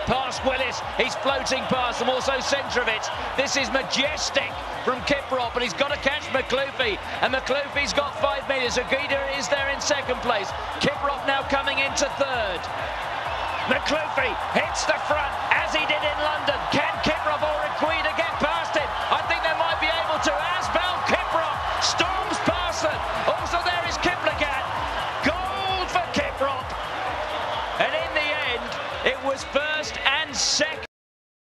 past Willis. He's floating past them, also centre of it. This is majestic from KIPROP, and he's got to catch McLoofy, and McLoofy's got 5 metres. Aguida is there in second place. KIPROP now coming into third. McLoofy hits the front.